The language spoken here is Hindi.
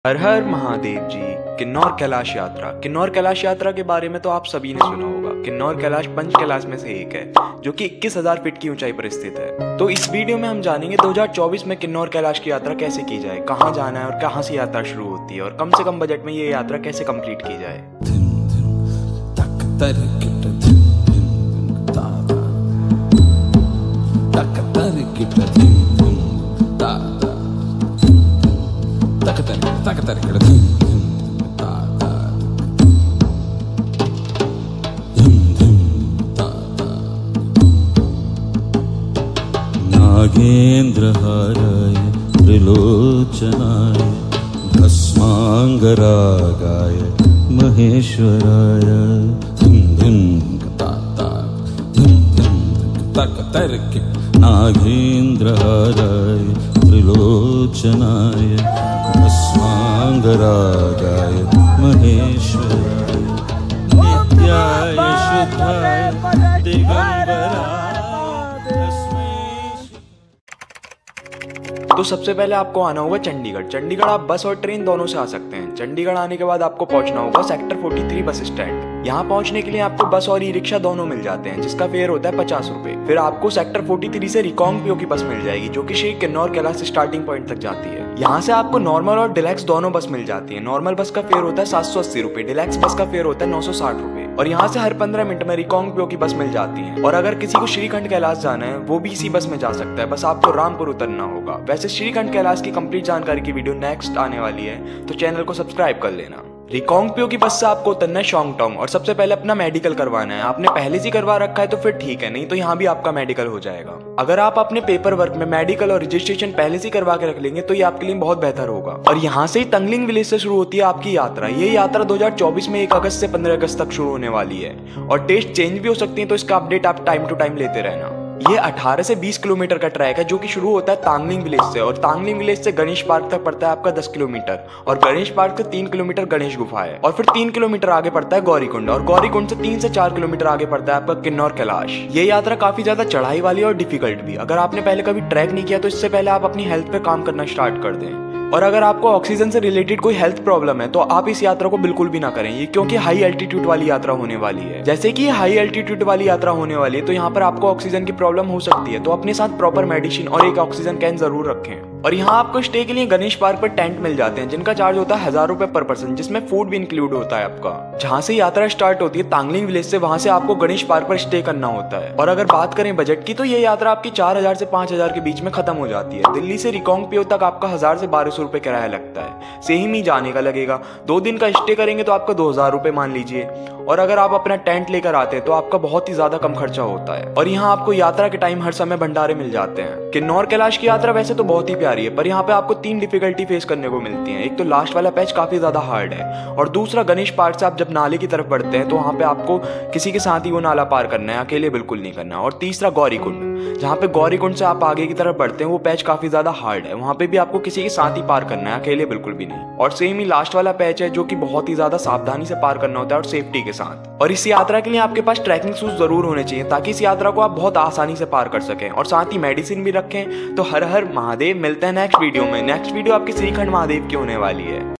हर हर महादेव जी। किन्नौर कैलाश यात्रा। किन्नौर कैलाश यात्रा के बारे में तो आप सभी ने सुना होगा। किन्नौर कैलाश पंच कैलाश में से एक है जो कि 21,000 फीट की ऊंचाई पर स्थित है। तो इस वीडियो में हम जानेंगे 2024 में किन्नौर कैलाश की यात्रा कैसे की जाए, कहाँ जाना है और कहाँ से यात्रा शुरू होती है और कम से कम बजट में ये यात्रा कैसे कंप्लीट की जाए। नागेन्द्रहाराय त्रिलोचनाय भस्मांगरागाय महेश्वराय नागेन्द्रहाराय त्रिलोचनाय भस्मांगरागाय महेश्वराय नित्याय शुद्धाय दिगंबराय। तो सबसे पहले आपको आना होगा चंडीगढ़। चंडीगढ़ आप बस और ट्रेन दोनों से आ सकते हैं। चंडीगढ़ आने के बाद आपको पहुंचना होगा सेक्टर 43 बस स्टैंड। यहाँ पहुंचने के लिए आपको बस और ई रिक्शा दोनों मिल जाते हैं जिसका फेयर होता है 50 रुपए। फिर आपको सेक्टर 43 से रिकांगपिओ की बस मिल जाएगी जो कि श्री किन्नौर कैलाश स्टार्टिंग पॉइंट तक जाती है। यहाँ से आपको नॉर्मल और डिलैक्स दोनों बस मिल जाती है। नॉर्मल बस का फेयर होता है 780 रुपए, डिलैक्स बस का फेयर होता है 960 रुपए। और यहाँ से हर 15 मिनट में रिकांगपिओ की बस मिल जाती है। और अगर किसी को श्रीखंड कैलाश जाना है वो भी इसी बस में जा सकता है, बस आपको रामपुर उतरना होगा। वैसे श्रीखंड कैलाश की कंप्लीट जानकारी की वीडियो नेक्स्ट आने वाली है तो चैनल को सब्सक्राइब कर लेना। रिकांगपिओ की बस से आपको उतरना है शोंगटोंग और सबसे पहले अपना मेडिकल करवाना है। आपने पहले से करवा रखा है तो फिर ठीक है, नहीं तो यहाँ भी आपका मेडिकल हो जाएगा। अगर आप अपने पेपर वर्क में मेडिकल और रजिस्ट्रेशन पहले से करवा के रख लेंगे तो ये आपके लिए बहुत बेहतर होगा। और यहाँ से ही तंगलिंग विलेज से शुरू होती है आपकी यात्रा। ये यात्रा 2024 में 1 अगस्त से 15 अगस्त तक शुरू होने वाली है और डेट चेंज भी हो सकती है, तो इसका अपडेट आप टाइम टू टाइम लेते रहना। ये 18 से 20 किलोमीटर का ट्रैक है जो कि शुरू होता है तांगलिंग विलेज से और तांगलिंग विलेज से गणेश पार्क तक पड़ता है आपका 10 किलोमीटर और गणेश पार्क से 3 किलोमीटर गणेश गुफा है और फिर 3 किलोमीटर आगे पड़ता है गौरीकुंड और गौरीकुंड से 3 से 4 किलोमीटर आगे पड़ता है आपका किन्नौर कैलाश। ये यात्रा काफी ज्यादा चढ़ाई वाली और डिफिकल्ट भी। अगर आपने पहले कभी ट्रैक नहीं किया तो इससे पहले आप अपनी हेल्थ पे काम करना स्टार्ट कर दें। और अगर आपको ऑक्सीजन से रिलेटेड कोई हेल्थ प्रॉब्लम है तो आप इस यात्रा को बिल्कुल भी ना करें, ये क्योंकि हाई एल्टीट्यूड वाली यात्रा होने वाली है। जैसे कि हाई एल्टीट्यूड वाली यात्रा होने वाली है तो यहाँ पर आपको ऑक्सीजन की प्रॉब्लम हो सकती है, तो अपने साथ प्रॉपर मेडिसिन और एक ऑक्सीजन कैन जरूर रखें। और यहाँ आपको स्टे के लिए गणेश पार्क पर टेंट मिल जाते हैं जिनका चार्ज होता है 1000 रुपए पर पर्सन, जिसमें फूड भी इंक्लूड होता है आपका। जहाँ से यात्रा स्टार्ट होती है तांगलिंग विलेज से, वहां से आपको गणेश पार्क पर स्टे करना होता है। और अगर बात करें बजट की तो ये यात्रा आपकी 4000 से 5000 के बीच में खत्म हो जाती है। दिल्ली से रिकांगपिओ तक आपका 1000 से 1200 रुपए किराया लगता है। सेम ही जाने का लगेगा। 2 दिन का स्टे करेंगे तो आपका 2000 रुपए मान लीजिए। और अगर आप अपना टेंट लेकर आते हैं तो आपका बहुत ही ज्यादा कम खर्चा होता है। और यहाँ आपको यात्रा के टाइम हर समय भंडारे मिल जाते हैं। किन्नौर कैलाश की यात्रा वैसे तो बहुत ही प्यारी है पर यहाँ पे आपको 3 डिफिकल्टी फेस करने को मिलती है। एक तो लास्ट वाला पैच काफी ज्यादा हार्ड है और दूसरा गणेश पार्क से आप जब नाले की तरफ बढ़ते हैं तो वहाँ पे आपको किसी के साथ ही वो नाला पार करना है, अकेले बिल्कुल नहीं करना। और तीसरा गौरीकुंड, जहाँ पे गौरीकुंड से आप आगे की तरफ बढ़ते हैं वो पैच काफी ज्यादा हार्ड है, वहाँ पे भी आपको किसी के साथ ही पार करना है, अकेले बिल्कुल भी नहीं। और सेम ही लास्ट वाला पैच है जो कि बहुत ही ज्यादा सावधानी से पार करना होता है और सेफ्टी के साथ। और इस यात्रा के लिए आपके पास ट्रैकिंग शूज जरूर होने चाहिए ताकि इस यात्रा को आप बहुत आसानी से पार कर सकें और साथ ही मेडिसिन भी रखें। तो हर हर महादेव। मिलते हैं नेक्स्ट वीडियो में। नेक्स्ट वीडियो आपके श्रीखंड महादेव की होने वाली है।